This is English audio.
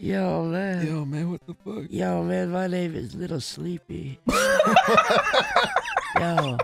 Yo, man. Yo, man, what the fuck? Yo, man, my name is Little Sleepy. Yo,